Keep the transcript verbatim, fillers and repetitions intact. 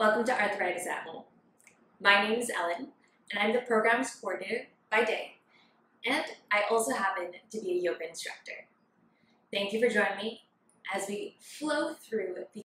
Welcome to Arthritis at Home. My name is Ellen, and I'm the Programs Coordinator by day, and I also happen to be a yoga instructor. Thank you for joining me as we flow through the